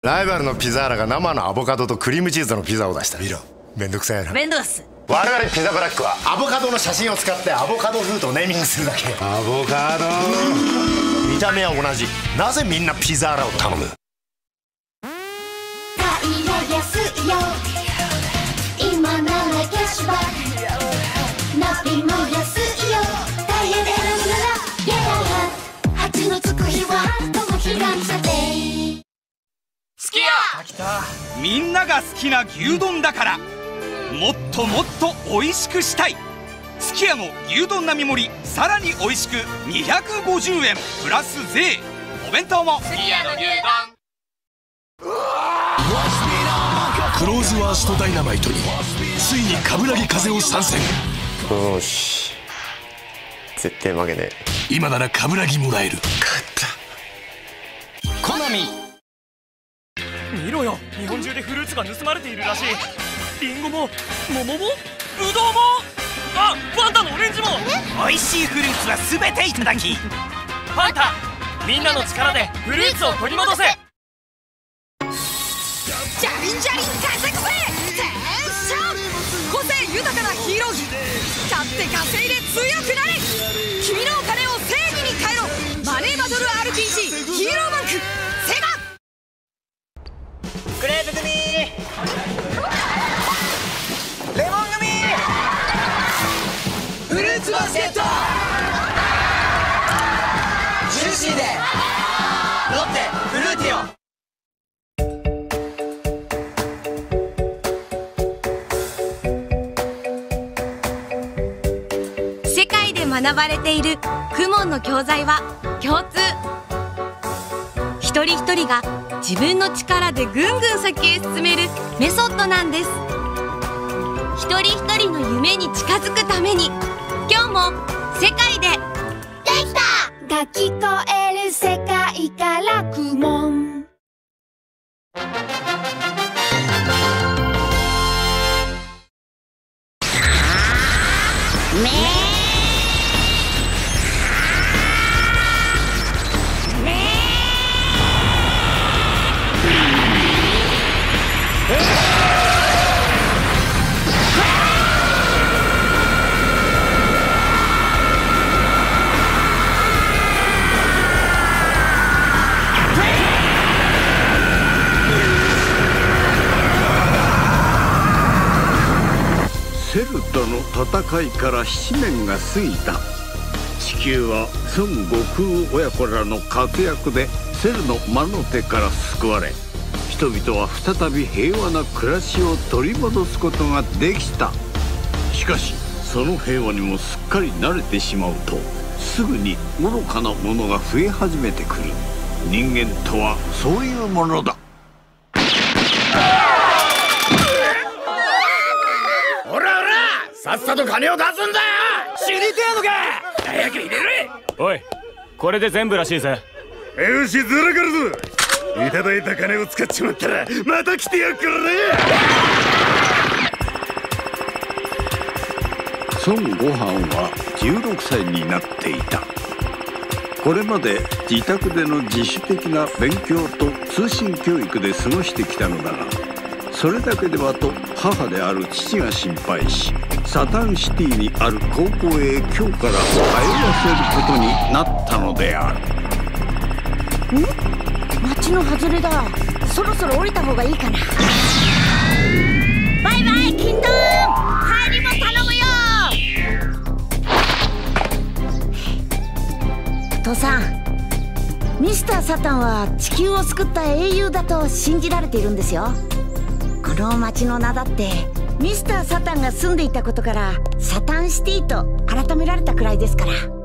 ライバルのピザーラが生のアボカドとクリームチーズのピザを出した。見ろ、めんどくさいな。 面倒っす。 我々ピザブラックはアボカドの写真を使ってアボカドフードをネーミングするだけ。アボカド見た目は同じ。なぜみんなピザーラを頼む？ 買いや安いよ、今ならキャッシュバック、ナッピも安いよ、ダイエールならゲラハ8のつく日はこの日がさてすき家。みんなが好きな牛丼だから、もっともっと美味しくしたい。すき家の牛丼並盛り、さらに美味しく250円プラス税。お弁当もすき家の牛丼。 クローズワーストダイナマイトについに冠風を参戦。 よし、絶対負けねえ。 今なら冠もらえる。 勝った。 好み。 見ろよ、日本中でフルーツが盗まれているらしい。リンゴも桃もブドウも、あ、ファンタのオレンジも。 美味しいフルーツは全ていただき。 ファンタ、みんなの力でフルーツを取り戻せ。 ジャリンジャリン風こせテンション、個性豊かなヒーロー機、勝って稼いで強くなれ。君のお金を正義に変えろ。マネーバトル RPG ヒーローバンクセガ。 クレープ組、レモン組、フルーツバスケット、ジューシーでロッテフルーティオ。 世界で学ばれている公文の教材は共通。一人一人が自分の力でぐんぐん先へ進めるメソッドなんです。一人一人の夢に近づくために、今日も世界でできたが聞こえる世界から公文。 セルとの戦いから7年が過ぎた。地球は孫悟空親子らの活躍でセルの魔の手から救われ、人々は再び平和な暮らしを取り戻すことができた。しかしその平和にもすっかり慣れてしまうと、すぐに愚かなものが増え始めてくる。人間とはそういうものだ。 さっさと金を出すんだよ。知りてえのか。早く入れる。おい、これで全部らしいぜ。 よし、ずらかるぞ。いただいた金を使っちまったらまた来てやっからね。孫悟飯は16歳になっていた。これまで自宅での自主的な勉強と通信教育で過ごしてきたのだが、それだけではと母である父が心配し、サタンシティにある高校へ今日から通わせることになったのである。 街の外れだ。そろそろ降りた方がいいかな。バイバイキントン、帰りも頼むよ。父さん、ミスター・サタンは地球を救った英雄だと信じられているんですよ。この街の名だってミスター・サタンが住んでいたことからサタンシティと改められたくらいですから。